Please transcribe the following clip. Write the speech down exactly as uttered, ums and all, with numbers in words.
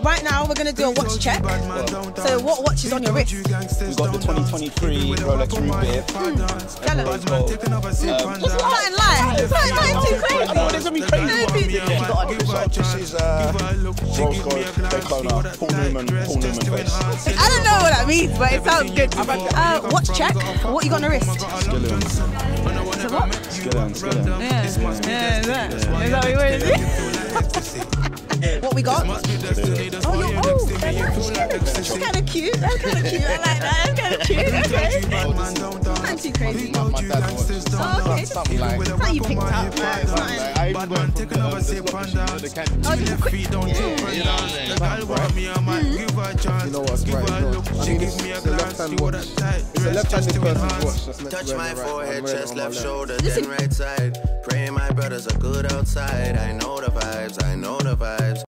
right now we're gonna do a watch check. Well, so what watch is on your wrist? We've got the twenty twenty-three Rolex Root Beer. Mm. Tell us. Um, Just nothing like. It's not, not too crazy. I know it isn't me crazy. Yeah. You got to This is uh, Rolls Royce Daytona, Paul Newman, Paul Newman face. I don't know what that means, but it sounds good. Uh, watch check. What you got on the wrist? Skillings. So what? Skillings, Skillings. Yeah. Yeah, is that? Is that what you want to see? What we got? Oh, you're, oh, they're matched. That's kind of cute. That's kind of cute. I like that. That's kind of cute. Okay. Not too crazy. My, my dad watched Oh, okay. something like. It's not you picked up. Like, it's not. I even went from the, um, the swap machine to the candy. Oh, just a quick. Yeah. You know what I'm saying? Right? You know what's right? You know, I mean, it's, it's a left-hand watch. It's a left-handed person's watch. That's meant Touch to my wear the right. forehead, chest, left shoulder, Listen. then right side. Praying my brothers are good outside. I know the vibes, I know the vibes.